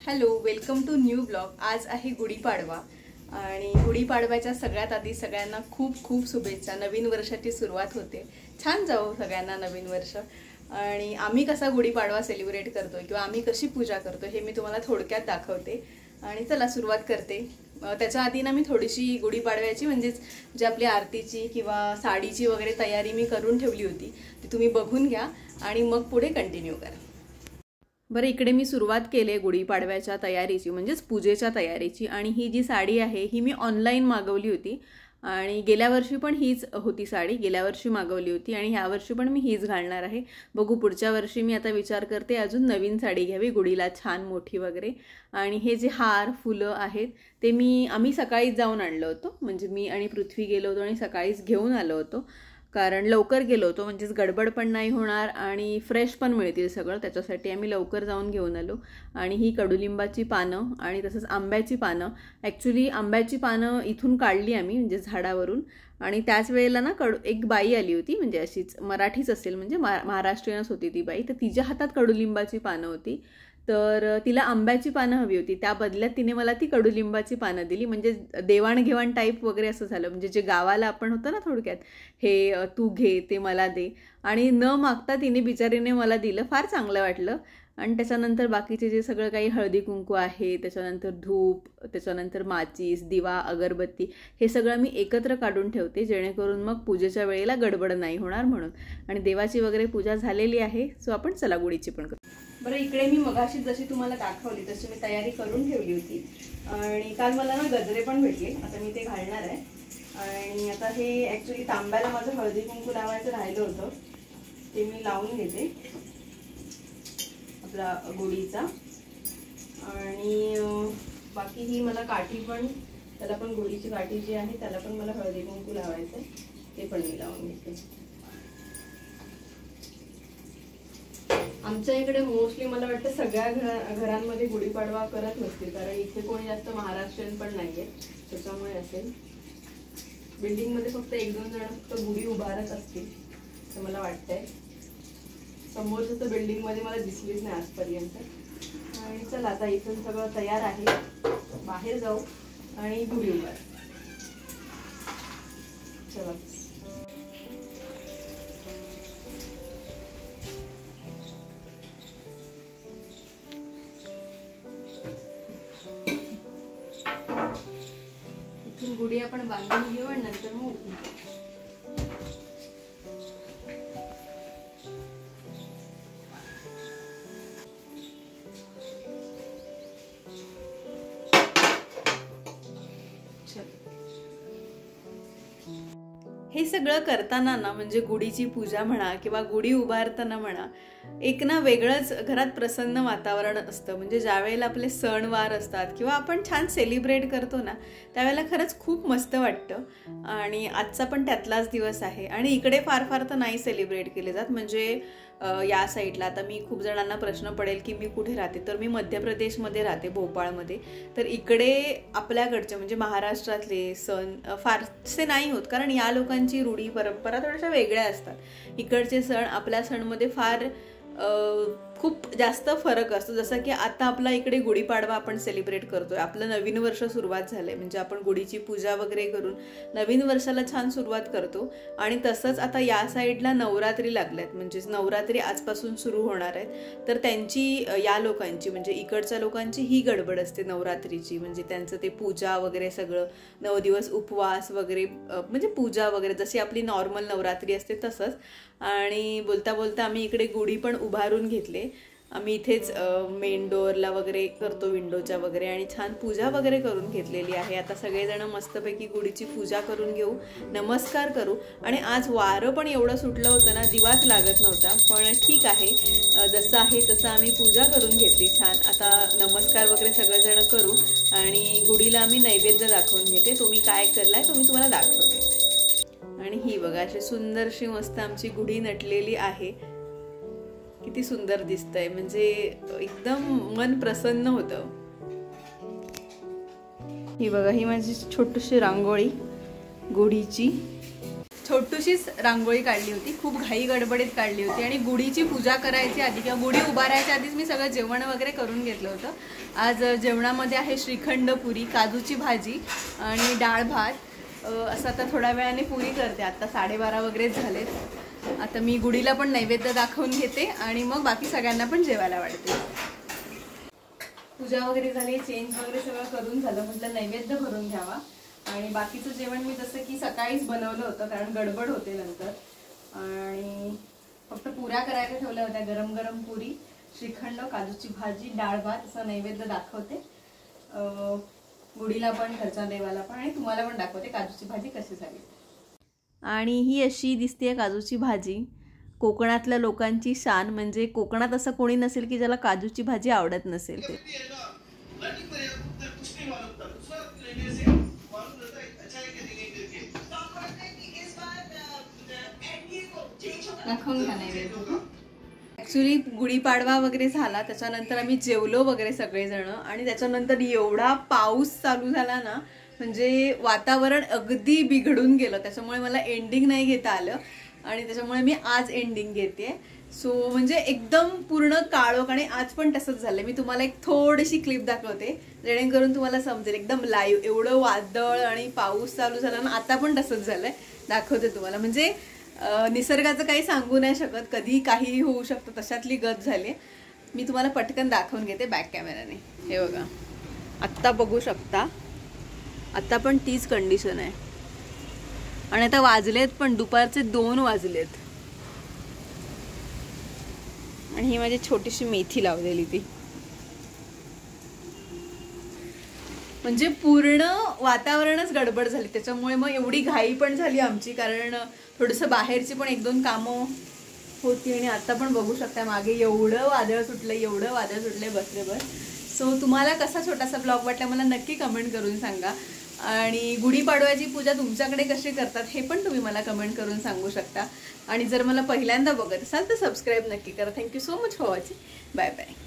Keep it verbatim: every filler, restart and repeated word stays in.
Hello, welcome to new blog. आज आहे गुढीपाडवा आणि गुढीपाडव्याच्या सगळ्यात आधी सगळ्यांना खूप खूप शुभेच्छा। नवीन वर्षाची सुरुवात होते, छान जाऊ सगळ्यांना नवीन वर्ष। आणि आम्ही कसा गुढीपाडवा सेलिब्रेट करतोय किंवा आम्ही कशी पूजा करतोय हे मी तुम्हाला थोडक्यात दाखवते। आणि चला सुरुवात करते। त्याच्या आधी ना मी थोडीशी गुढीपाडव्याची म्हणजेच जी आपली आरतीची किंवा साडीची वगैरे तयारी मी करून ठेवली होती, ती तुम्ही बघून घ्या आणि मग पुढे कंटिन्यू करा। बरं, इकडे मी सुरुवात केली आहे गुढीपाडव्याच्या तयारीची म्हणजेच पूजेच्या तयारीची। आणि ही जी साडी आहे ही मी ऑनलाईन मागवली होती आणि गेल्या वर्षी पण हीच होती साडी, गेल्या वर्षी मागवली होती आणि ह्या वर्षी पण मी हीच घालणार आहे। बघू पुढच्या वर्षी मी आता विचार करते अजून नवीन साडी घ्यावी गुढीला, छान मोठी वगैरे। आणि हे जे हार फुलं आहेत ते मी आम्ही सकाळीच जाऊन आणलं होतं, म्हणजे मी आणि पृथ्वी गेलो होतो आणि सकाळीच घेऊन आलो होतो, कारण लवकर गेलो होतो म्हणजेच गडबड पण नाही होणार आणि फ्रेश पण मिळतील सगळं, त्याच्यासाठी आम्ही लवकर जाऊन घेऊन आलो। आणि ही कडुलिंबाची पानं आणि तसंच आंब्याची पानं, ॲक्च्युली आंब्याची पानं इथून काढली आम्ही म्हणजे झाडावरून। आणि त्याच वेळेला ना कडू एक बाई आली होती, म्हणजे अशीच मराठीच असेल, म्हणजे मा महाराष्ट्रीयनच होती ती बाई, तर तिच्या हातात कडुलिंबाची पानं होती, तर तिला आंब्याची पानं हवी होती, त्या बदल्यात तिने मला ती कडुलिंबाची पानं दिली। म्हणजे देवाणघेवाण टाईप वगैरे असं झालं, म्हणजे जे गावाला आपण होतं ना थोडक्यात, हे तू घे ते मला दे, आणि न मागता तिने बिचारीने मला दिलं, फार चांगलं वाटलं। आणि त्याच्यानंतर बाकीचे जे सगळं काही हळदी कुंकू आहे, त्याच्यानंतर धूप, त्याच्यानंतर माचीस, दिवा, अगरबत्ती, हे सगळं मी एकत्र काढून ठेवते जेणेकरून मग पूजेच्या वेळेला गडबड नाही होणार म्हणून। आणि देवाची वगैरे पूजा झालेली आहे, सो आपण चला गुढीची पण करू। बरं, इकडे मी मगाशी जशी तुम्हाला दाखवली तशी मी तयारी करून ठेवली होती आणि काल मला ना गजरे पण भेटले, आता मी ते घालणार आहे। आणि आता हे ॲक्च्युली तांब्याला माझं हळदी कुंकू लावायचं राहिलं होतं, ते मी लावून घेते आपला गुढीचा। आणि बाकी ही मला काठी पण, त्याला पण गुढीची काठी जी आहे त्याला पण मला हळदी कुंकू लावायचं, ते पण मी लावून घेते। आमच्या इकडे मोस्टली मला वाटतं सगळ्या घरा घरांमध्ये गुढीपाडवा करत नसतील, कारण इथे कोणी जास्त महाराष्ट्रीयन पण नाही आहे, त्याच्यामुळे असेल। बिल्डिंगमध्ये फक्त एक दोन जण फक्त गुढी उभारत असतील असं मला वाटतंय, समोरचं तर बिल्डिंगमध्ये मला दिसलीच नाही आजपर्यंत। आणि चला आता इथून सगळं तयार आहे, बाहेर जाऊ आणि गुढी उभार, चला। गुढी आपण बांधून घेऊ आणि नंतर मग हे सगळं करताना ना, म्हणजे गुढीची पूजा म्हणा किंवा गुढी उभारताना म्हणा, एक ना वेगळंच घरात प्रसन्न वातावरण असतं। म्हणजे ज्या वेळेला आपले सणवार असतात किंवा आपण छान सेलिब्रेट करतो ना, त्यावेळेला खरंच खूप मस्त वाटतं। आणि आजचा पण त्यातलाच दिवस आहे आणि इकडे फार फार तर नाही सेलिब्रेट केले जात, म्हणजे या साईडला आता मी खूप जणांना प्रश्न पडेल की मी कुठे राहते, तर मी मध्य प्रदेशमध्ये राहते, भोपाळमध्ये। तर इकडे आपल्याकडचे म्हणजे महाराष्ट्रातले सण फारसे नाही होत, कारण या लोकांची रूढी परंपरा थोड्याशा वेगळ्या असतात। इकडचे सण आपल्या सणमध्ये फार खूप जास्त फरक असतो, जसं की आता आपला इकडे गुढीपाडवा आपण सेलिब्रेट करतोय, आपलं नवीन वर्ष सुरुवात झालंय, म्हणजे आपण गुढीची पूजा वगैरे करून नवीन वर्षाला छान सुरुवात करतो। आणि तसंच आता या साईडला नवरात्री लागल्यात, म्हणजेच नवरात्री आजपासून सुरू होणार आहेत, तर त्यांची या लोकांची म्हणजे इकडच्या लोकांची ही गडबड असते नवरात्रीची, म्हणजे त्यांचं ते पूजा वगैरे सगळं, नऊ दिवस उपवास वगैरे, म्हणजे पूजा वगैरे जशी आपली नॉर्मल नवरात्री असते तसंच। आणि बोलता बोलता आम्ही इकडे गुढी पण उभारून घेतले, आम्ही इथेच मेन डोअरला वगैरे करतो, विंडोच्या वगैरे, आणि छान पूजा वगैरे करून घेतलेली आहे। आता सगळेजण मस्तपैकी गुढीची पूजा करून घेऊ, नमस्कार करू। आणि आज वारं पण एवढं सुटलं होतं ना, दिवाच लागत नव्हता, पण ठीक आहे, जसं आहे तसं आम्ही पूजा करून घेतली छान। आता नमस्कार वगैरे सगळेजण करू आणि गुढीला आम्ही नैवेद्य दाखवून घेते, तुम्ही काय करलाय तो मी तुम्हाला दाखवते। आणि ही बघा अशी सुंदरशी मस्त आमची गुढी नटलेली आहे, किती सुंदर दिसतंय, म्हणजे एकदम मन प्रसन्न होतं। ही बघा, ही माझी छोटीशी रांगोळी गुढीची, छोटूशीच रांगोळी काढली होती, खूप घाई गडबडीत काढली होती आणि गुढीची पूजा करायची आधी किंवा गुढी उभारायच्या आधीच मी सगळं जेवण वगैरे करून घेतलं होतं. आज जेवणामध्ये आहे श्रीखंड पुरी, काजूची भाजी आणि डाळ भात. असं आता थोड्या वेळाने पुरी करते. आता साडेबारा वगैरे झालेत. आता मी गुढीला पण नैवेद्य दाखवून घेते आणि मग बाकी सगळ्यांना पण जेवायला वाढते. पूजा वगैरे झाली, चेंज वगैरे सगळं करून झालं. म्हटलं नैवेद्य भरून घ्यावा आणि बाकीचं जेवण मी जसं की सकाळीच बनवलं होतं कारण गडबड होते नंतर. आणि फक्त पुऱ्या करायला ठेवल्या होत्या, गरम गरम पुरी, श्रीखंड, काजूची भाजी, डाळ भात असं नैवेद्य दाखवते. गुढीला पण, घरच्या देवाला पण आणि तुम्हाला पण दाखवते काजूची भाजी कशी झाली. आणि ही अशी दिसते काजूची भाजी. कोकणातल्या लोकांची शान, म्हणजे कोकणात असं कोणी नसेल की ज्याला काजूची भाजी आवडत नसेल. ते दाखवून घ्या नैवेद्य. ॲक्च्युली गुढीपाडवा वगैरे झाला, त्याच्यानंतर आम्ही जेवलो वगैरे सगळेजण आणि त्याच्यानंतर एवढा पाऊस चालू झाला ना, म्हणजे वातावरण अगदी बिघडून गेलं. त्याच्यामुळे मला एंडिंग नाही घेता आलं आणि त्याच्यामुळे मी आज एंडिंग घेते. सो म्हणजे एकदम पूर्ण काळोख आणि आज पण तसंच झालं. मी तुम्हाला एक थोडीशी क्लिप दाखवते जेणेकरून तुम्हाला समजेल. एकदम लाईव्ह एवढं वादळ आणि पाऊस चालू झाला ना, आता पण तसंच झालंय. दाखवते तुम्हाला. म्हणजे निसर्गाचं काही सांगू नाही शकत, कधी काहीही होऊ शकतं, तशातली गत झाली. मी तुम्हाला पटकन दाखवून घेते बॅक कॅमेराने. हे बघा, आत्ता बघू शकता, आत्ता पण तीच कंडिशन आहे आणि आता वाजलेत पण दुपारचे दोन वाजलेत. आणि ही माझी छोटीशी मेथी लावलेली ती, म्हणजे पूर्ण वातावरणच गडबड झाली. त्याच्यामुळे मग एवढी घाई पण झाली आमची, कारण थोडंसं बाहेरची पण एक दोन कामं होती. आणि आता पण बघू शकता मागे एवढं वादळ सुटलं, एवढं वादळ सुटलंय बसले बस. सो तुम्हाला कसा छोटासा ब्लॉग वाटला मला नक्की कमेंट करून सांगा. आणि गुढीपाडव्याची पूजा तुमच्याकडे कशी करतात हे पण तुम्ही मला कमेंट करून सांगू शकता. आणि जर मला पहिल्यांदा बघत असाल तर सबस्क्राईब नक्की करा. Thank you so much for watching. Bye bye.